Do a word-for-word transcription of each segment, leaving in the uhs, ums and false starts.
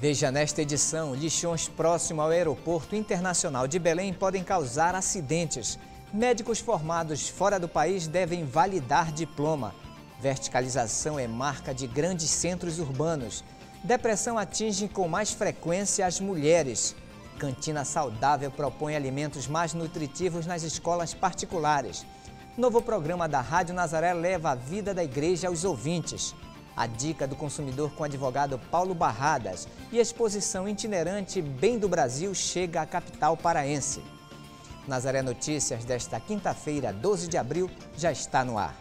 Veja nesta edição, lixões próximo ao Aeroporto Internacional de Belém podem causar acidentes. Médicos formados fora do país devem validar diploma. Verticalização é marca de grandes centros urbanos. Depressão atinge com mais frequência as mulheres. Cantina Saudável propõe alimentos mais nutritivos nas escolas particulares. Novo programa da Rádio Nazaré leva a vida da igreja aos ouvintes. A dica do consumidor com o advogado Paulo Barradas e a exposição itinerante Bem do Brasil chega à capital paraense. Nazaré Notícias desta quinta-feira, doze de abril, já está no ar.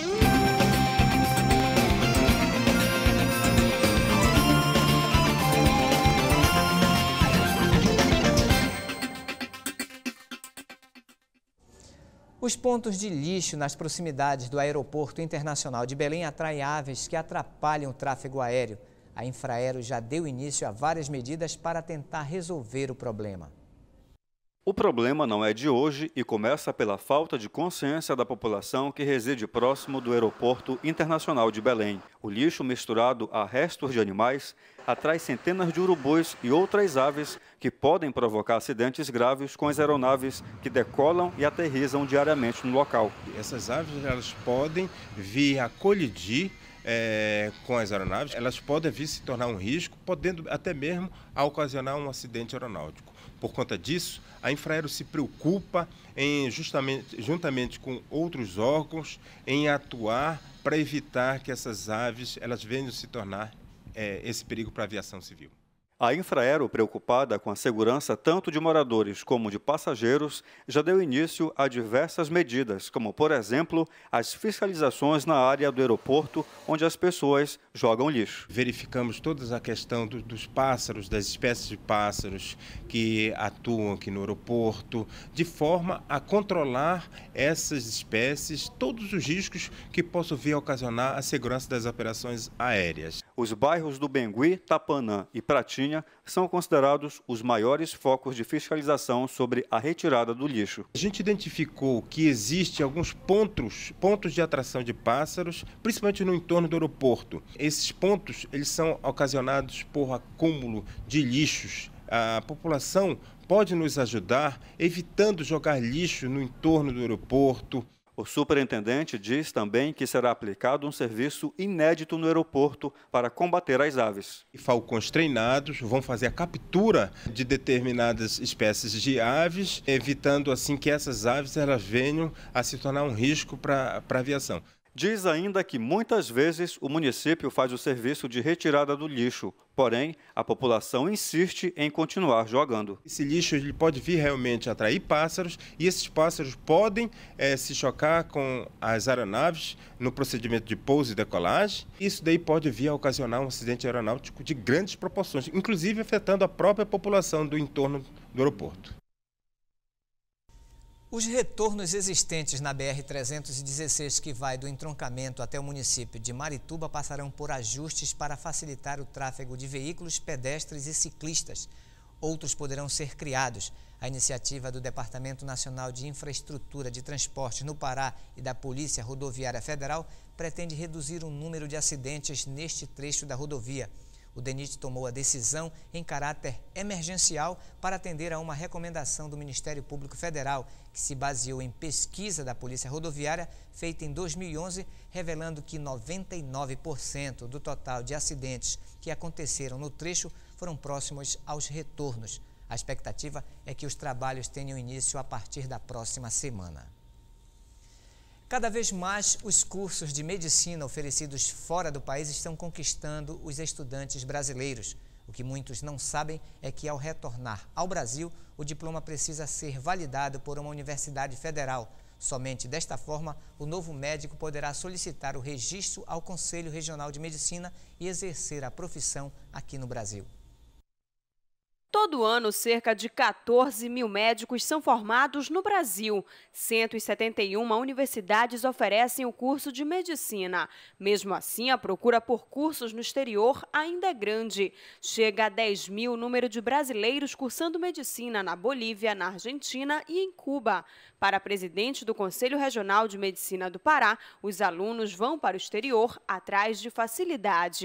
Os pontos de lixo nas proximidades do Aeroporto Internacional de Belém atraem aves que atrapalham o tráfego aéreo. A Infraero já deu início a várias medidas para tentar resolver o problema. O problema não é de hoje e começa pela falta de consciência da população que reside próximo do Aeroporto Internacional de Belém. O lixo misturado a restos de animais atrai centenas de urubus e outras aves que podem provocar acidentes graves com as aeronaves que decolam e aterrissam diariamente no local. Essas aves elas podem vir a colidir é, com as aeronaves, elas podem vir se tornar um risco, podendo até mesmo ocasionar um acidente aeronáutico. Por conta disso, a Infraero se preocupa em justamente, juntamente com outros órgãos, em atuar para evitar que essas aves elas venham se tornar é, esse perigo para a aviação civil. A Infraero, preocupada com a segurança tanto de moradores como de passageiros, já deu início a diversas medidas, como, por exemplo, as fiscalizações na área do aeroporto, onde as pessoas jogam lixo. Verificamos toda a questão do, dos pássaros, das espécies de pássaros que atuam aqui no aeroporto, de forma a controlar essas espécies, todos os riscos que possam vir a ocasionar a segurança das operações aéreas. Os bairros do Bengui, Tapanã e Pratinha são considerados os maiores focos de fiscalização sobre a retirada do lixo. A gente identificou que existe alguns pontos, pontos de atração de pássaros, principalmente no entorno do aeroporto. Esses pontos eles são ocasionados por acúmulo de lixos. A população pode nos ajudar evitando jogar lixo no entorno do aeroporto. O superintendente diz também que será aplicado um serviço inédito no aeroporto para combater as aves. Falcões treinados vão fazer a captura de determinadas espécies de aves, evitando assim que essas aves elas venham a se tornar um risco para a aviação. Diz ainda que muitas vezes o município faz o serviço de retirada do lixo, porém a população insiste em continuar jogando. Esse lixo ele pode vir realmente a atrair pássaros e esses pássaros podem é, se chocar com as aeronaves no procedimento de pouso e decolagem. Isso daí pode vir a ocasionar um acidente aeronáutico de grandes proporções, inclusive afetando a própria população do entorno do aeroporto. Os retornos existentes na B R trezentos e dezesseis, que vai do entroncamento até o município de Marituba, passarão por ajustes para facilitar o tráfego de veículos, pedestres e ciclistas. Outros poderão ser criados. A iniciativa do Departamento Nacional de Infraestrutura de Transporte no Pará e da Polícia Rodoviária Federal pretende reduzir o número de acidentes neste trecho da rodovia. O DENIT tomou a decisão em caráter emergencial para atender a uma recomendação do Ministério Público Federal, que se baseou em pesquisa da Polícia Rodoviária feita em dois mil e onze, revelando que noventa e nove por cento do total de acidentes que aconteceram no trecho foram próximos aos retornos. A expectativa é que os trabalhos tenham início a partir da próxima semana. Cada vez mais, os cursos de medicina oferecidos fora do país estão conquistando os estudantes brasileiros. O que muitos não sabem é que, ao retornar ao Brasil, o diploma precisa ser validado por uma universidade federal. Somente desta forma, o novo médico poderá solicitar o registro ao Conselho Regional de Medicina e exercer a profissão aqui no Brasil. Todo ano, cerca de quatorze mil médicos são formados no Brasil. cento e setenta e uma universidades oferecem o curso de medicina. Mesmo assim, a procura por cursos no exterior ainda é grande. Chega a dez mil o número de brasileiros cursando medicina na Bolívia, na Argentina e em Cuba. Para a presidente do Conselho Regional de Medicina do Pará, os alunos vão para o exterior atrás de facilidade.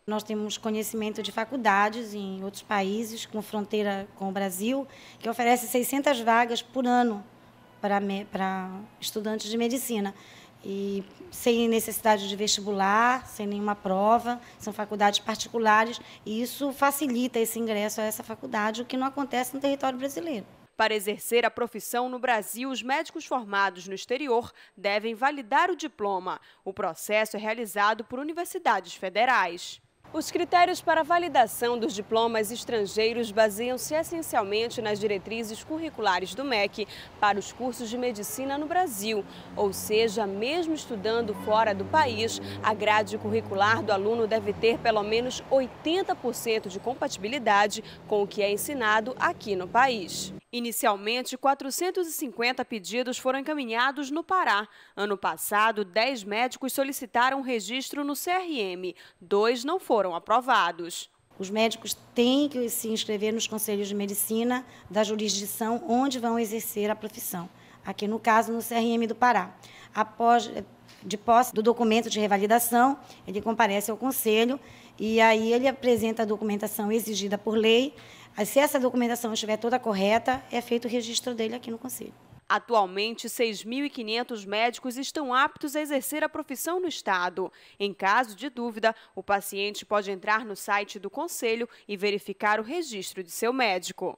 Nós temos conhecimento de faculdades em outros países, com fronteira com o Brasil, que oferece seiscentas vagas por ano para, para estudantes de medicina. E sem necessidade de vestibular, sem nenhuma prova, são faculdades particulares, e isso facilita esse ingresso a essa faculdade, o que não acontece no território brasileiro. Para exercer a profissão no Brasil, os médicos formados no exterior devem validar o diploma. O processo é realizado por universidades federais. Os critérios para a validação dos diplomas estrangeiros baseiam-se essencialmente nas diretrizes curriculares do M E C para os cursos de medicina no Brasil. Ou seja, mesmo estudando fora do país, a grade curricular do aluno deve ter pelo menos oitenta por cento de compatibilidade com o que é ensinado aqui no país. Inicialmente, quatrocentos e cinquenta pedidos foram encaminhados no Pará. Ano passado, dez médicos solicitaram registro no C R M. Dois não foram aprovados. Os médicos têm que se inscrever nos conselhos de medicina da jurisdição onde vão exercer a profissão. Aqui, no caso, no C R M do Pará. Após, de posse do documento de revalidação, ele comparece ao conselho e aí ele apresenta a documentação exigida por lei. Se essa documentação estiver toda correta, é feito o registro dele aqui no Conselho. Atualmente, seis mil e quinhentos médicos estão aptos a exercer a profissão no Estado. Em caso de dúvida, o paciente pode entrar no site do Conselho e verificar o registro de seu médico.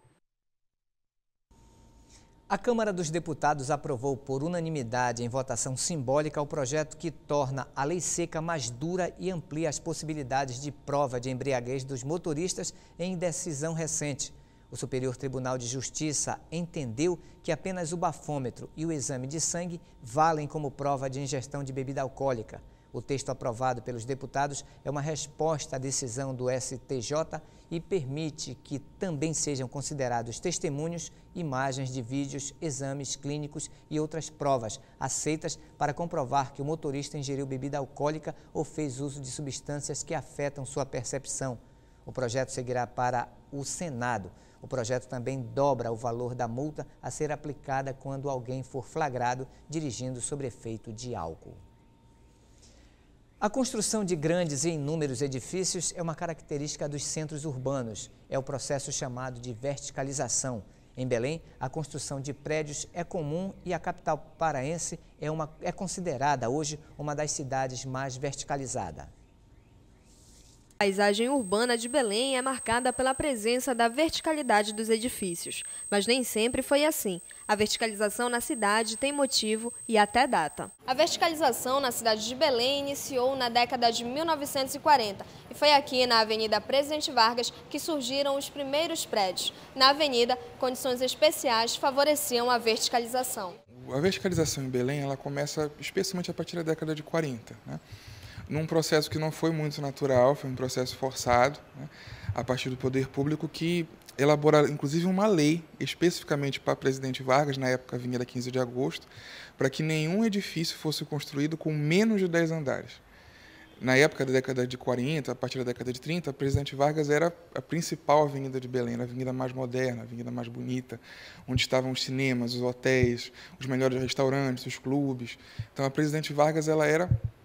A Câmara dos Deputados aprovou por unanimidade em votação simbólica o projeto que torna a lei seca mais dura e amplia as possibilidades de prova de embriaguez dos motoristas em decisão recente. O Superior Tribunal de Justiça entendeu que apenas o bafômetro e o exame de sangue valem como prova de ingestão de bebida alcoólica. O texto aprovado pelos deputados é uma resposta à decisão do S T J e permite que também sejam considerados testemunhos, imagens de vídeos, exames clínicos e outras provas aceitas para comprovar que o motorista ingeriu bebida alcoólica ou fez uso de substâncias que afetam sua percepção. O projeto seguirá para o Senado. O projeto também dobra o valor da multa a ser aplicada quando alguém for flagrado dirigindo sob efeito de álcool. A construção de grandes e inúmeros edifícios é uma característica dos centros urbanos. É o processo chamado de verticalização. Em Belém, a construção de prédios é comum e a capital paraense é, uma, é considerada hoje uma das cidades mais verticalizadas. A paisagem urbana de Belém é marcada pela presença da verticalidade dos edifícios, mas nem sempre foi assim. A verticalização na cidade tem motivo e até data. A verticalização na cidade de Belém iniciou na década de mil novecentos e quarenta e foi aqui na Avenida Presidente Vargas que surgiram os primeiros prédios. Na avenida, condições especiais favoreciam a verticalização. A verticalização em Belém ela começa especialmente a partir da década de quarenta, né? Num processo que não foi muito natural, foi um processo forçado, né, a partir do poder público, que elaboraram, inclusive, uma lei especificamente para Presidente Vargas, na época Avenida quinze de agosto, para que nenhum edifício fosse construído com menos de dez andares. Na época da década de quarenta, a partir da década de trinta, Presidente Vargas era a principal avenida de Belém, a avenida mais moderna, a avenida mais bonita, onde estavam os cinemas, os hotéis, os melhores restaurantes, os clubes. Então, a Presidente Vargas ela era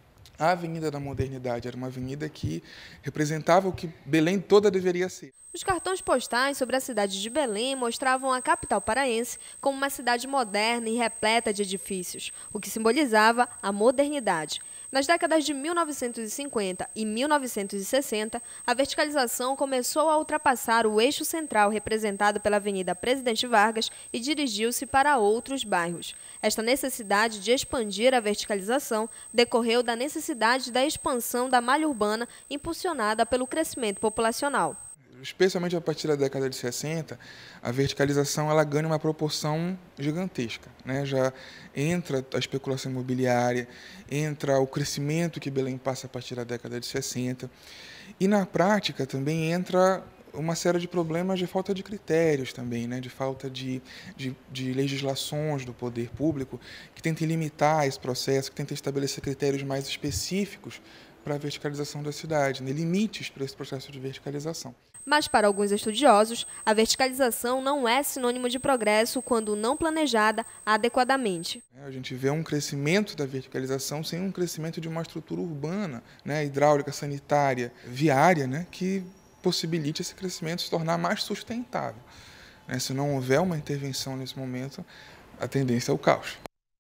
a Avenida da Modernidade, era uma avenida que representava o que Belém toda deveria ser. Os cartões postais sobre a cidade de Belém mostravam a capital paraense como uma cidade moderna e repleta de edifícios, o que simbolizava a modernidade. Nas décadas de mil novecentos e cinquenta e mil novecentos e sessenta, a verticalização começou a ultrapassar o eixo central representado pela Avenida Presidente Vargas e dirigiu-se para outros bairros. Esta necessidade de expandir a verticalização decorreu da necessidade da expansão da malha urbana impulsionada pelo crescimento populacional. Especialmente a partir da década de sessenta, a verticalização ela ganha uma proporção gigantesca, né? Já entra a especulação imobiliária, entra o crescimento que Belém passa a partir da década de sessenta, e na prática também entra uma série de problemas de falta de critérios também, né? De falta de, de, de legislações do poder público que tentem limitar esse processo, que tentem estabelecer critérios mais específicos para a verticalização da cidade, né? Limites para esse processo de verticalização. Mas, para alguns estudiosos, a verticalização não é sinônimo de progresso quando não planejada adequadamente. A gente vê um crescimento da verticalização sem um crescimento de uma estrutura urbana, né, hidráulica, sanitária, viária, né, que possibilite esse crescimento se tornar mais sustentável. Né, se não houver uma intervenção nesse momento, a tendência é o caos.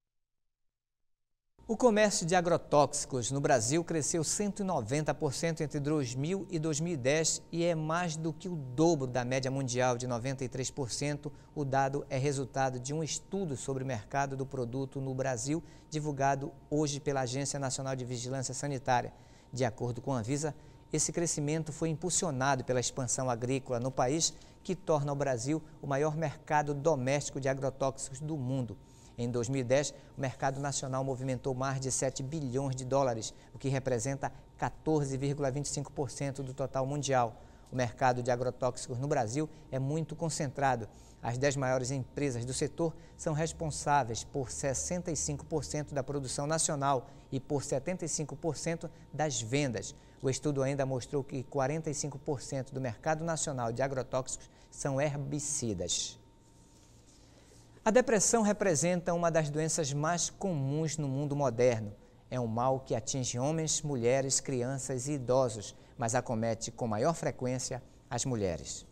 O comércio de agrotóxicos no Brasil cresceu cento e noventa por cento entre dois mil e dois mil e dez e é mais do que o dobro da média mundial de noventa e três por cento. O dado é resultado de um estudo sobre o mercado do produto no Brasil, divulgado hoje pela Agência Nacional de Vigilância Sanitária. De acordo com a Anvisa, esse crescimento foi impulsionado pela expansão agrícola no país, que torna o Brasil o maior mercado doméstico de agrotóxicos do mundo. Em dois mil e dez, o mercado nacional movimentou mais de sete bilhões de dólares, o que representa quatorze vírgula vinte e cinco por cento do total mundial. O mercado de agrotóxicos no Brasil é muito concentrado. As dez maiores empresas do setor são responsáveis por sessenta e cinco por cento da produção nacional e por setenta e cinco por cento das vendas. O estudo ainda mostrou que quarenta e cinco por cento do mercado nacional de agrotóxicos são herbicidas. A depressão representa uma das doenças mais comuns no mundo moderno. É um mal que atinge homens, mulheres, crianças e idosos, mas acomete com maior frequência as mulheres.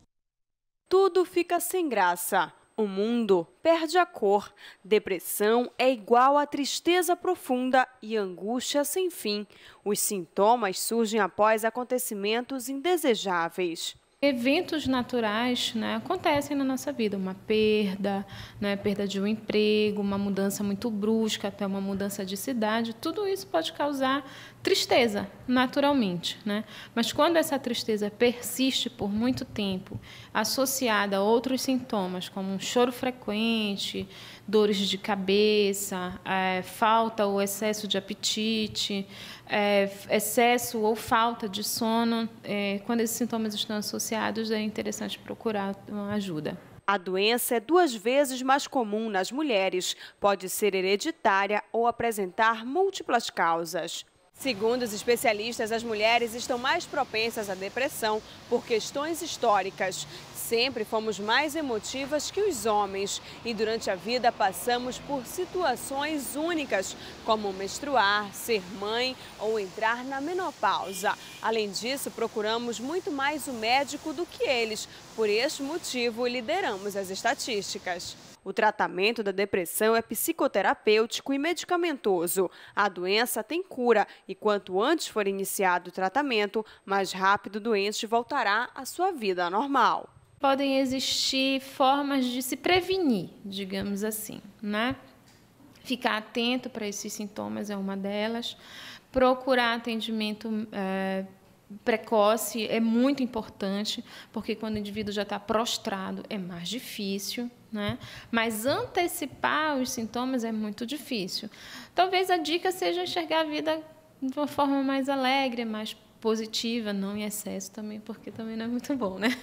Tudo fica sem graça. O mundo perde a cor. Depressão é igual a tristeza profunda e angústia sem fim. Os sintomas surgem após acontecimentos indesejáveis. Eventos naturais, né, acontecem na nossa vida, uma perda, né, perda de um emprego, uma mudança muito brusca, até uma mudança de cidade, tudo isso pode causar tristeza, naturalmente, né? Mas quando essa tristeza persiste por muito tempo, associada a outros sintomas, como um choro frequente, dores de cabeça, é, falta ou excesso de apetite, é, excesso ou falta de sono, é, quando esses sintomas estão associados, é interessante procurar uma ajuda. A doença é duas vezes mais comum nas mulheres, pode ser hereditária ou apresentar múltiplas causas. Segundo os especialistas, as mulheres estão mais propensas à depressão por questões históricas. Sempre fomos mais emotivas que os homens e durante a vida passamos por situações únicas, como menstruar, ser mãe ou entrar na menopausa. Além disso, procuramos muito mais o médico do que eles. Por este motivo, lideramos as estatísticas. O tratamento da depressão é psicoterapêutico e medicamentoso. A doença tem cura e quanto antes for iniciado o tratamento, mais rápido o doente voltará à sua vida normal. Podem existir formas de se prevenir, digamos assim, né? Ficar atento para esses sintomas é uma delas. Procurar atendimento é, precoce é muito importante, porque quando o indivíduo já está prostrado é mais difícil, né? Mas antecipar os sintomas é muito difícil. Talvez a dica seja enxergar a vida de uma forma mais alegre, mais positiva, não em excesso também, porque também não é muito bom, né?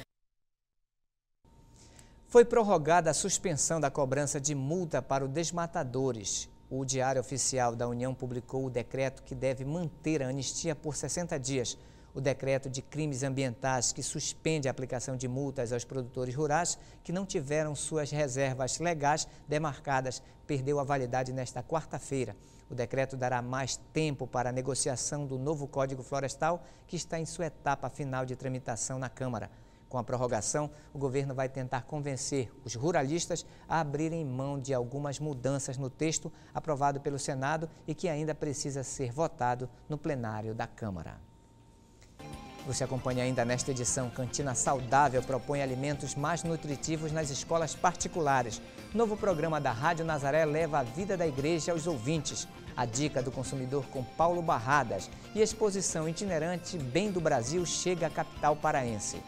Foi prorrogada a suspensão da cobrança de multa para os desmatadores. O Diário Oficial da União publicou o decreto que deve manter a anistia por sessenta dias. O decreto de crimes ambientais que suspende a aplicação de multas aos produtores rurais que não tiveram suas reservas legais demarcadas perdeu a validade nesta quarta-feira. O decreto dará mais tempo para a negociação do novo Código Florestal, que está em sua etapa final de tramitação na Câmara. Com a prorrogação, o governo vai tentar convencer os ruralistas a abrirem mão de algumas mudanças no texto aprovado pelo Senado e que ainda precisa ser votado no plenário da Câmara. Você acompanha ainda nesta edição. Cantina Saudável propõe alimentos mais nutritivos nas escolas particulares. Novo programa da Rádio Nazaré leva a vida da igreja aos ouvintes. A dica do consumidor com Paulo Barradas. E a exposição itinerante Bem do Brasil chega à capital paraense.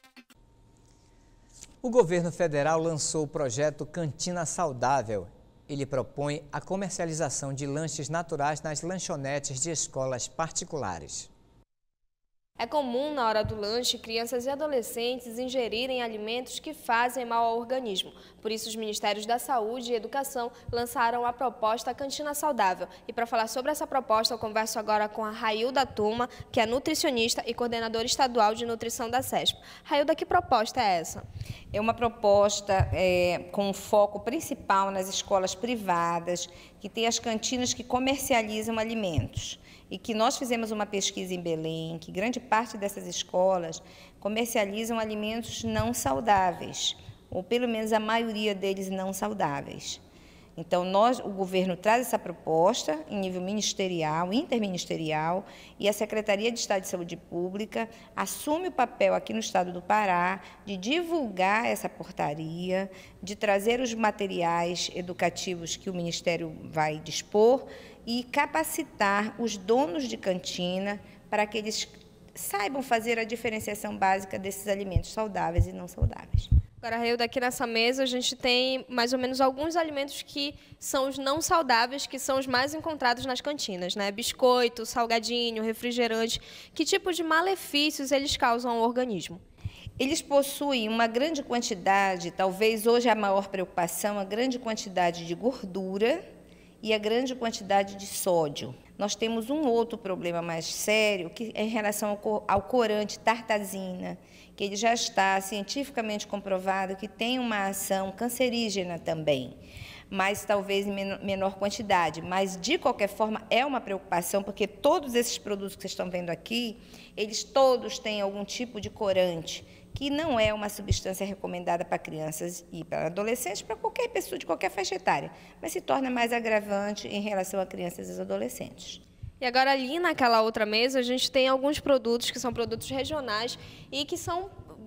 O governo federal lançou o projeto Cantina Saudável. Ele propõe a comercialização de lanches naturais nas lanchonetes de escolas particulares. É comum, na hora do lanche, crianças e adolescentes ingerirem alimentos que fazem mal ao organismo. Por isso, os Ministérios da Saúde e Educação lançaram a proposta Cantina Saudável. E para falar sobre essa proposta, eu converso agora com a Railda Tuma, que é nutricionista e coordenadora estadual de nutrição da SESP. Railda, que proposta é essa? É uma proposta é, com foco principal nas escolas privadas, que tem as cantinas que comercializam alimentos. E que nós fizemos uma pesquisa em Belém, que grande parte dessas escolas comercializam alimentos não saudáveis, ou pelo menos a maioria deles não saudáveis. Então, nós, o governo traz essa proposta em nível ministerial, interministerial, e a Secretaria de Estado de Saúde Pública assume o papel aqui no estado do Pará de divulgar essa portaria, de trazer os materiais educativos que o Ministério vai dispor e capacitar os donos de cantina para que eles saibam fazer a diferenciação básica desses alimentos saudáveis e não saudáveis. Agora, Railda, aqui nessa mesa a gente tem mais ou menos alguns alimentos que são os não saudáveis, que são os mais encontrados nas cantinas, né? Biscoito, salgadinho, refrigerante. Que tipo de malefícios eles causam ao organismo? Eles possuem uma grande quantidade, talvez hoje a maior preocupação, a grande quantidade de gordura e a grande quantidade de sódio. Nós temos um outro problema mais sério, que é em relação ao corante tartazina, que ele já está cientificamente comprovado que tem uma ação cancerígena também, mas talvez em menor quantidade. Mas, de qualquer forma, é uma preocupação, porque todos esses produtos que vocês estão vendo aqui, eles todos têm algum tipo de corante, que não é uma substância recomendada para crianças e para adolescentes, para qualquer pessoa de qualquer faixa etária, mas se torna mais agravante em relação a crianças e adolescentes. E agora, ali naquela outra mesa, a gente tem alguns produtos que são produtos regionais e que são,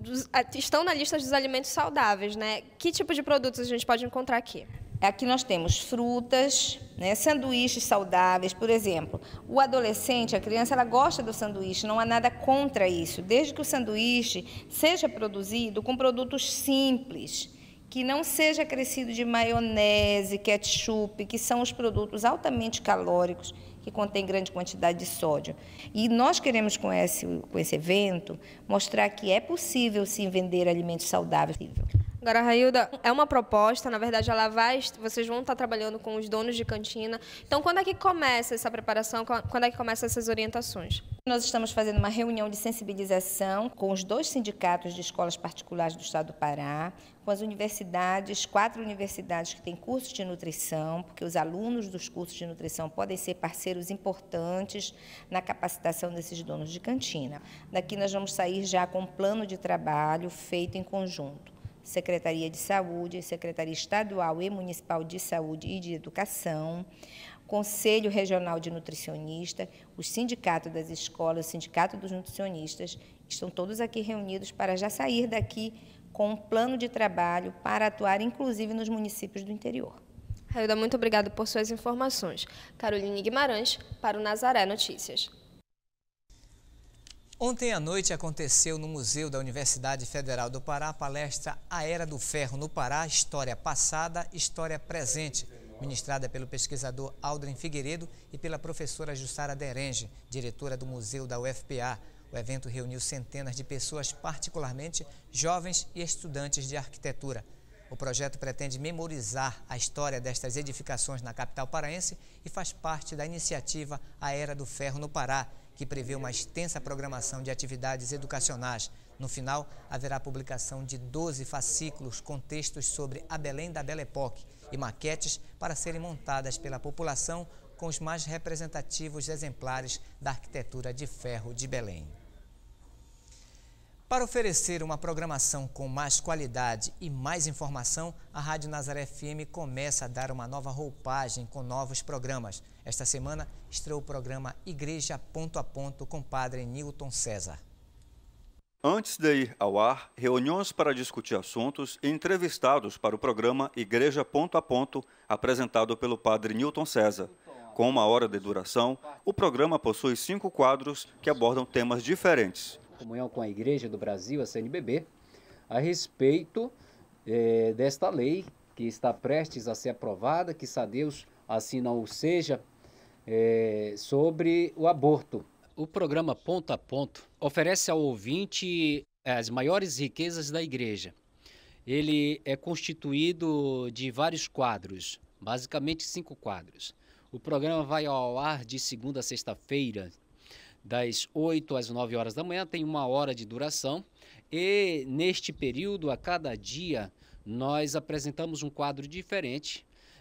estão na lista dos alimentos saudáveis, né? Que tipo de produtos a gente pode encontrar aqui? Aqui nós temos frutas, né, sanduíches saudáveis, por exemplo. O adolescente, a criança, ela gosta do sanduíche, não há nada contra isso, desde que o sanduíche seja produzido com produtos simples, que não seja acrescido de maionese, ketchup, que são os produtos altamente calóricos, que contêm grande quantidade de sódio. E nós queremos, com esse, com esse evento, mostrar que é possível, sim, vender alimentos saudáveis. Agora, Railda, é uma proposta, na verdade, ela vai, vocês vão estar trabalhando com os donos de cantina. Então, quando é que começa essa preparação, quando é que começam essas orientações? Nós estamos fazendo uma reunião de sensibilização com os dois sindicatos de escolas particulares do estado do Pará, com as universidades, quatro universidades que têm cursos de nutrição, porque os alunos dos cursos de nutrição podem ser parceiros importantes na capacitação desses donos de cantina. Daqui nós vamos sair já com um plano de trabalho feito em conjunto. Secretaria de Saúde, Secretaria Estadual e Municipal de Saúde e de Educação, Conselho Regional de Nutricionista, o Sindicato das Escolas, o Sindicato dos Nutricionistas, estão todos aqui reunidos para já sair daqui com um plano de trabalho para atuar, inclusive, nos municípios do interior. Railda, muito obrigada por suas informações. Caroline Guimarães, para o Nazaré Notícias. Ontem à noite aconteceu no Museu da Universidade Federal do Pará a palestra A Era do Ferro no Pará, História Passada, História Presente, ministrada pelo pesquisador Aldrin Figueiredo e pela professora Jussara Derenge, diretora do Museu da U F P A. O evento reuniu centenas de pessoas, particularmente jovens e estudantes de arquitetura. O projeto pretende memorizar a história destas edificações na capital paraense e faz parte da iniciativa A Era do Ferro no Pará, que prevê uma extensa programação de atividades educacionais. No final, haverá publicação de doze fascículos com textos sobre a Belém da Belle Époque e maquetes para serem montadas pela população com os mais representativos exemplares da arquitetura de ferro de Belém. Para oferecer uma programação com mais qualidade e mais informação, a Rádio Nazaré F M começa a dar uma nova roupagem com novos programas. Esta semana estreou o programa Igreja Ponto a Ponto com o padre Newton César. Antes de ir ao ar, reuniões para discutir assuntos e entrevistados para o programa Igreja Ponto a Ponto, apresentado pelo padre Newton César. Com uma hora de duração, o programa possui cinco quadros que abordam temas diferentes. Comunhão com a Igreja do Brasil, a C N B B, a respeito eh, desta lei que está prestes a ser aprovada, que a Deus assim não o seja, é, sobre o aborto. O programa Ponto a Ponto oferece ao ouvinte as maiores riquezas da igreja. Ele é constituído de vários quadros, basicamente cinco quadros. O programa vai ao ar de segunda a sexta-feira, das oito às nove horas da manhã, tem uma hora de duração. E neste período, a cada dia, nós apresentamos um quadro diferente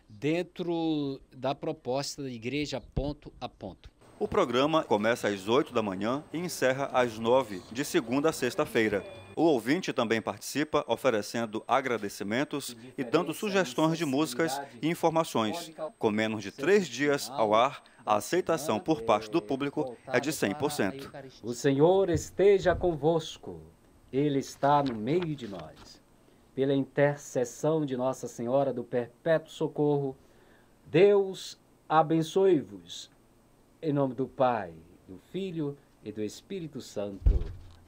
dentro da proposta da Igreja Ponto a Ponto. O programa começa às oito da manhã e encerra às nove, de segunda a sexta-feira. O ouvinte também participa oferecendo agradecimentos e dando sugestões de músicas e informações. Com menos de três dias ao ar, a aceitação por parte do público é de cem por cento. O Senhor esteja convosco. Ele está no meio de nós. Pela intercessão de Nossa Senhora do Perpétuo Socorro, Deus abençoe-vos. Em nome do Pai, do Filho e do Espírito Santo.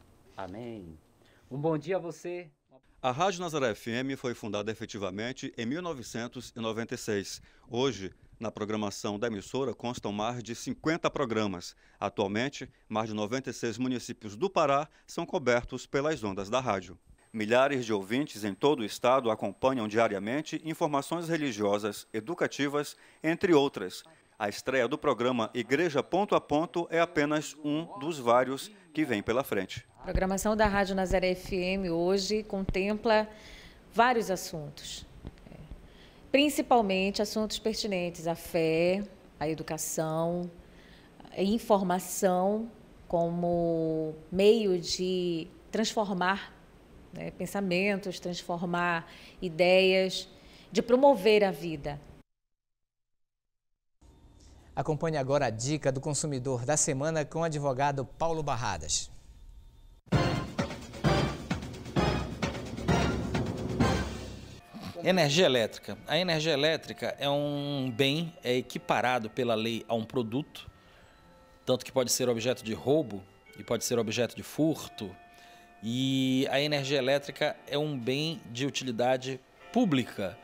Amém. Um bom dia a você. A Rádio Nazaré F M foi fundada efetivamente em mil novecentos e noventa e seis. Hoje, na programação da emissora constam mais de cinquenta programas. Atualmente, mais de noventa e seis municípios do Pará são cobertos pelas ondas da rádio. Milhares de ouvintes em todo o estado acompanham diariamente informações religiosas, educativas, entre outras. A estreia do programa Igreja Ponto a Ponto é apenas um dos vários que vem pela frente. A programação da Rádio Nazaré F M hoje contempla vários assuntos, principalmente assuntos pertinentes à fé, à educação, à informação como meio de transformar, né, pensamentos, transformar ideias, de promover a vida. Acompanhe agora a dica do consumidor da semana com o advogado Paulo Barradas. Energia elétrica. A energia elétrica é um bem é equiparado pela lei a um produto, tanto que pode ser objeto de roubo e pode ser objeto de furto. E a energia elétrica é um bem de utilidade pública.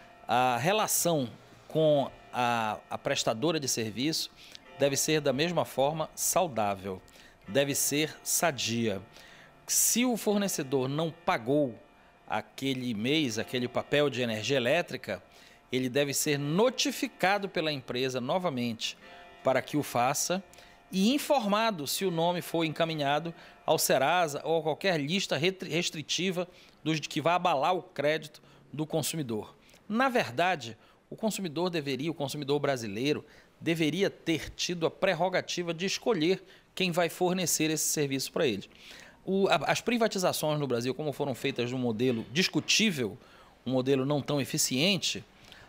A relação com a, a prestadora de serviço deve ser da mesma forma saudável, deve ser sadia. Se o fornecedor não pagou aquele mês, aquele papel de energia elétrica, ele deve ser notificado pela empresa novamente para que o faça e informado se o nome for encaminhado ao Serasa ou a qualquer lista restritiva dos que vai abalar o crédito do consumidor. Na verdade, o consumidor deveria, o consumidor brasileiro, deveria ter tido a prerrogativa de escolher quem vai fornecer esse serviço para ele. O, as privatizações no Brasil, como foram feitas de um modelo discutível, um modelo não tão eficiente,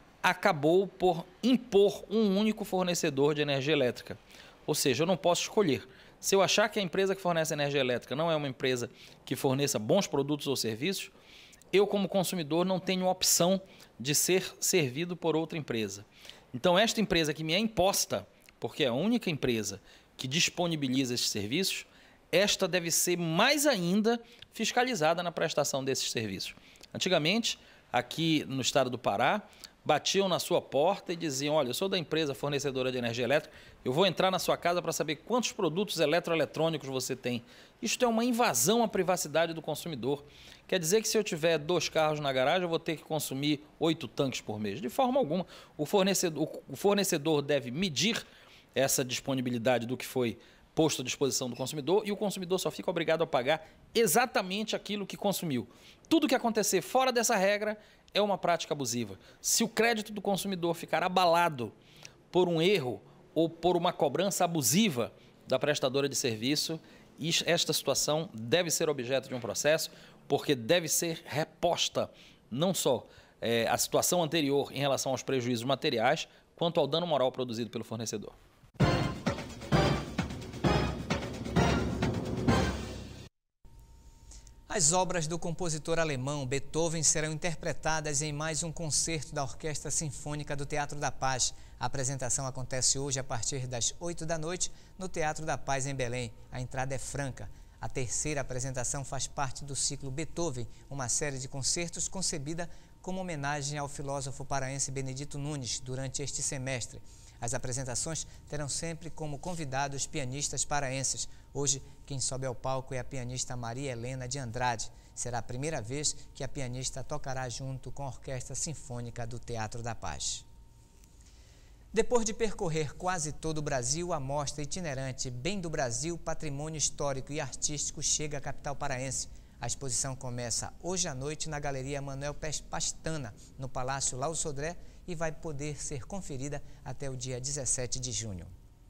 acabou por impor um único fornecedor de energia elétrica. Ou seja, eu não posso escolher. Se eu achar que a empresa que fornece energia elétrica não é uma empresa que forneça bons produtos ou serviços, eu, como consumidor, não tenho opção de ser servido por outra empresa. Então, esta empresa que me é imposta, porque é a única empresa que disponibiliza esses serviços, esta deve ser mais ainda fiscalizada na prestação desses serviços. Antigamente, aqui no estado do Pará, batiam na sua porta e diziam: olha, eu sou da empresa fornecedora de energia elétrica, eu vou entrar na sua casa para saber quantos produtos eletroeletrônicos você tem. Isto é uma invasão à privacidade do consumidor. Quer dizer que se eu tiver dois carros na garagem, eu vou ter que consumir oito tanques por mês. De forma alguma. O fornecedor, o fornecedor deve medir essa disponibilidade do que foi posto à disposição do consumidor e o consumidor só fica obrigado a pagar exatamente aquilo que consumiu. Tudo que acontecer fora dessa regra é uma prática abusiva. Se o crédito do consumidor ficar abalado por um erro ou por uma cobrança abusiva da prestadora de serviço, esta situação deve ser objeto de um processo, porque deve ser reposta não só é, a situação anterior em relação aos prejuízos materiais, quanto ao dano moral produzido pelo fornecedor. As obras do compositor alemão Beethoven serão interpretadas em mais um concerto da Orquestra Sinfônica do Teatro da Paz. A apresentação acontece hoje a partir das oito da noite no Teatro da Paz, em Belém. A entrada é franca. A terceira apresentação faz parte do ciclo Beethoven, uma série de concertos concebida como homenagem ao filósofo paraense Benedito Nunes durante este semestre. As apresentações terão sempre como convidados pianistas paraenses. Hoje, quem sobe ao palco é a pianista Maria Helena de Andrade. Será a primeira vez que a pianista tocará junto com a Orquestra Sinfônica do Teatro da Paz. Depois de percorrer quase todo o Brasil, a mostra itinerante Bem do Brasil, Patrimônio Histórico e Artístico chega à capital paraense. A exposição começa hoje à noite na Galeria Manuel Pastana, no Palácio Lauro Sodré, e vai poder ser conferida até o dia dezessete de junho.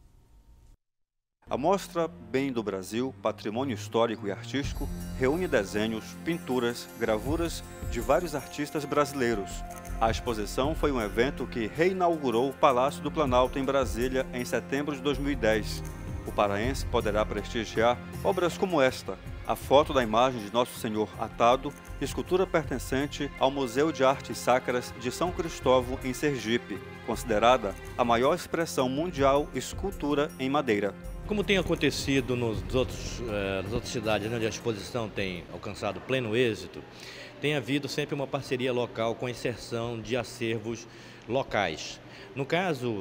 A mostra Bem do Brasil, Patrimônio Histórico e Artístico reúne desenhos, pinturas, gravuras de vários artistas brasileiros. A exposição foi um evento que reinaugurou o Palácio do Planalto em Brasília em setembro de dois mil e dez. O paraense poderá prestigiar obras como esta, a foto da imagem de Nosso Senhor atado, escultura pertencente ao Museu de Artes Sacras de São Cristóvão, em Sergipe, considerada a maior expressão mundial escultura em madeira. Como tem acontecido nos outros, eh, nas outras cidades onde a exposição tem alcançado pleno êxito, tem havido sempre uma parceria local com a inserção de acervos locais. No caso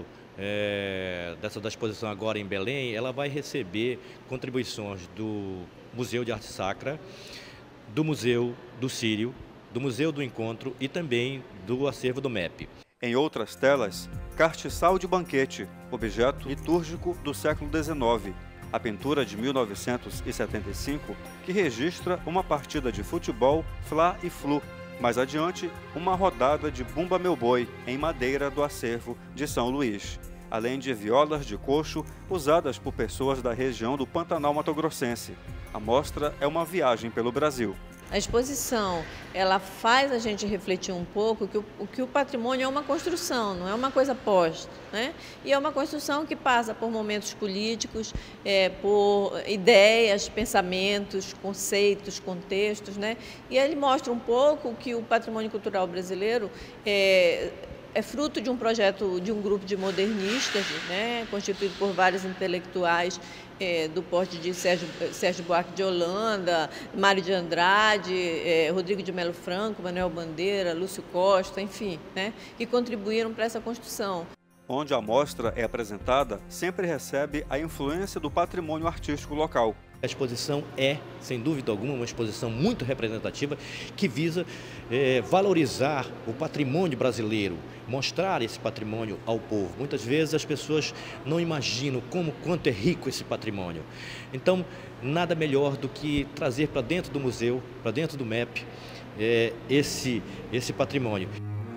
é, dessa da exposição agora em Belém, ela vai receber contribuições do Museu de Arte Sacra, do Museu do Sírio, do Museu do Encontro e também do acervo do M E P. Em outras telas, castiçal de banquete, objeto litúrgico do século dezenove. A pintura de mil novecentos e setenta e cinco, que registra uma partida de futebol Fla e Flu. Mais adiante, uma rodada de Bumba Meu Boi, em madeira do acervo de São Luís. Além de violas de coxo usadas por pessoas da região do Pantanal Mato-Grossense. A mostra é uma viagem pelo Brasil. A exposição, ela faz a gente refletir um pouco que o, que o patrimônio é uma construção, não é uma coisa posta, né? E é uma construção que passa por momentos políticos, é, por ideias, pensamentos, conceitos, contextos, né? E ele mostra um pouco que o patrimônio cultural brasileiro é, é fruto de um projeto, de um grupo de modernistas, né? Constituído por vários intelectuais, É, do porte de Sérgio, Sérgio Buarque de Holanda, Mário de Andrade, é, Rodrigo de Melo Franco, Manuel Bandeira, Lúcio Costa, enfim, né, que contribuíram para essa construção. Onde a mostra é apresentada, sempre recebe a influência do patrimônio artístico local. A exposição é, sem dúvida alguma, uma exposição muito representativa que visa é, valorizar o patrimônio brasileiro, mostrar esse patrimônio ao povo. Muitas vezes as pessoas não imaginam como, quanto é rico esse patrimônio. Então, nada melhor do que trazer para dentro do museu, para dentro do M E P, é, esse, esse patrimônio.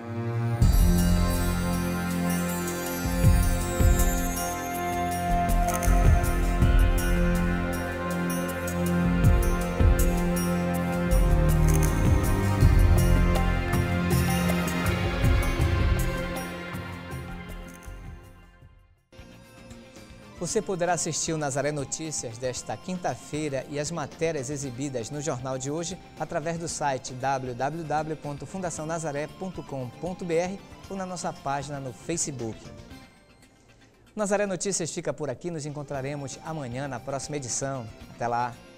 Você poderá assistir o Nazaré Notícias desta quinta-feira e as matérias exibidas no jornal de hoje através do site w w w ponto fundação nazaré ponto com ponto b r ou na nossa página no Facebook. O Nazaré Notícias fica por aqui, nos encontraremos amanhã na próxima edição. Até lá!